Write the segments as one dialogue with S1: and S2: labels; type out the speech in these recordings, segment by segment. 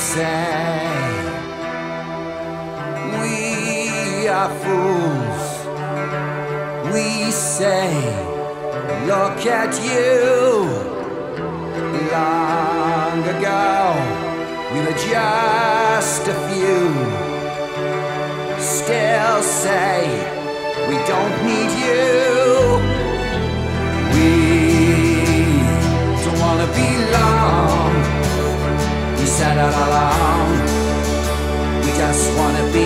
S1: say we are fools. We say, look at you. Long ago, we were just a few. Still say, we don't need you. We don't wanna belong. We said all along, we just wanna be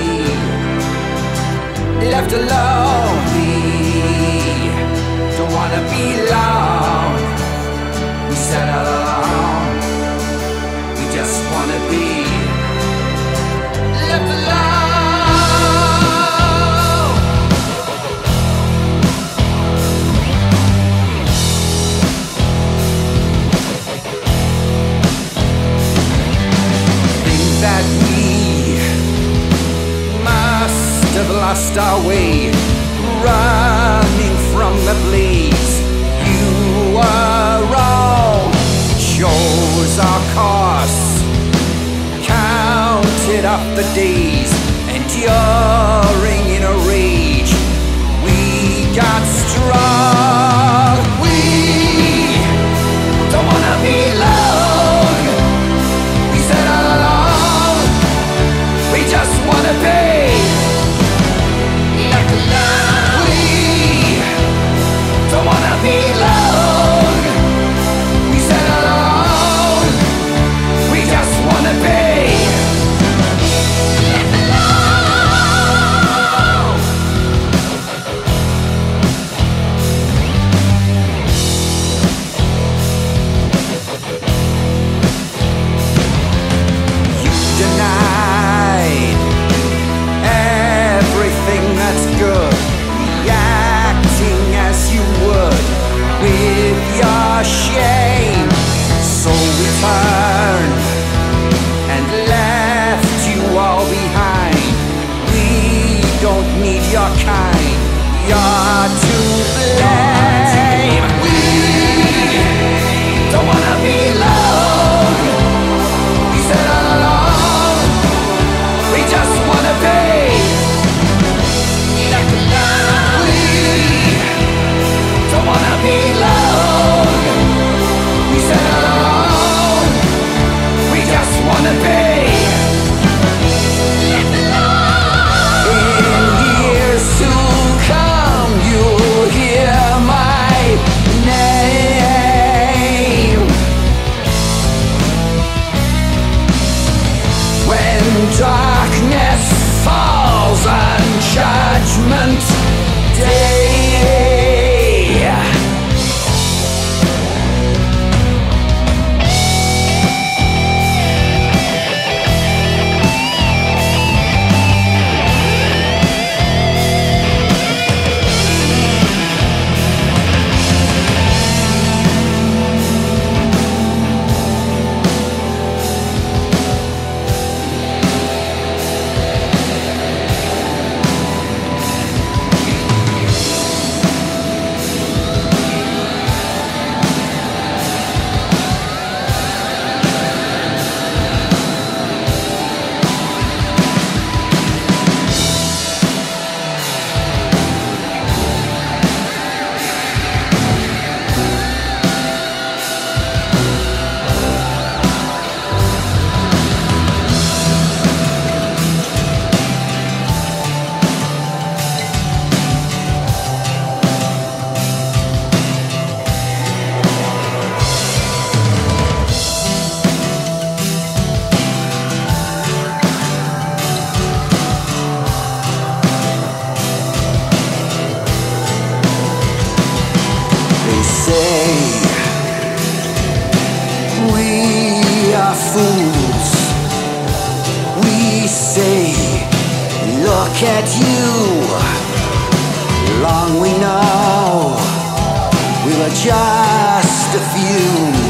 S1: left alone. We don't wanna belong. We said all along, we just wanna be left alone. Think that we must have lost our way, running from the blaze. You were wrong, chose our course, counted up the days, enduring in a rage. We got strong. We don't wanna be alone. We said all along, we just wanna be left alone. We don't wanna be alone. We said all along, we just wanna be left alone. You denied everything that's good, reacting as you would with your shame. So we turned and left you all behind. We don't need your kind, you're to blame. We don't wanna be alone. We said all along, we just wanna be left alone. We don't wanna be alone. We said all along, we just wanna be left alone. In years to come, you'll hear my name. When darkness falls on Judgment Day, they say we are fools. We say, look at you. Long we know, we were just a few.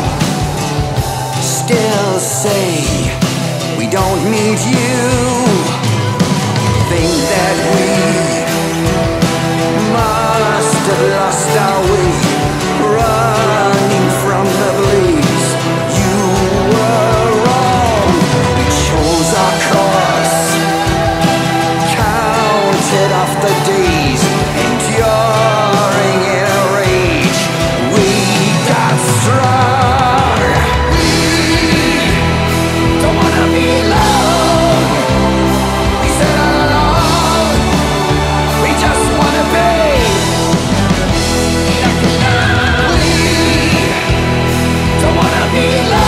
S1: Still say, we don't need you. Think that we must have lost our way, running from the blaze. You were wrong. We He loves